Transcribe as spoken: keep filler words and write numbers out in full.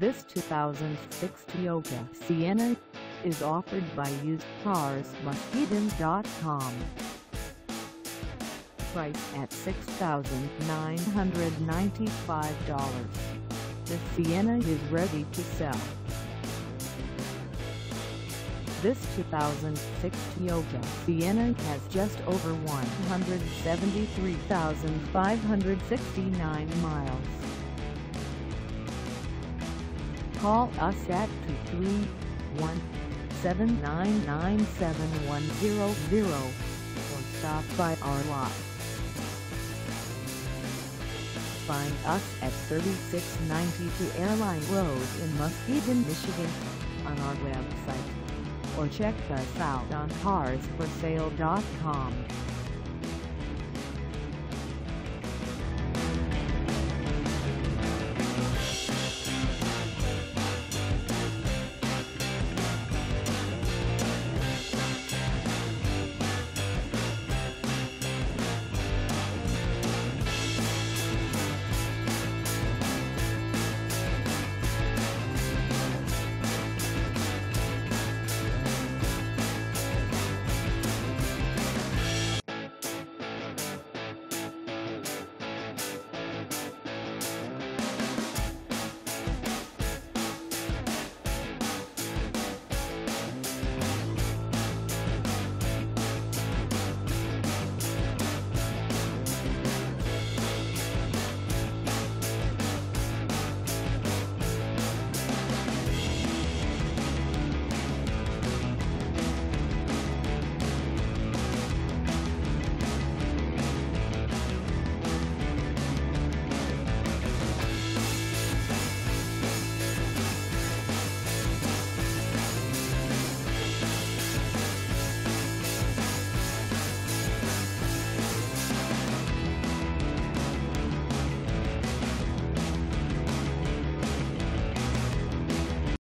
This two thousand six Toyota Sienna is offered by used cars muskegon dot com. Price at six thousand nine hundred ninety-five dollars. The Sienna is ready to sell. This two thousand six Toyota Sienna has just over one hundred seventy-three thousand five hundred sixty-nine miles. Call us at two three one, seven nine nine, seven one zero zero or stop by our lot. Find us at thirty-six ninety-two Airline Road in Muskegon, Michigan on our website, or check us out on cars for sale dot com.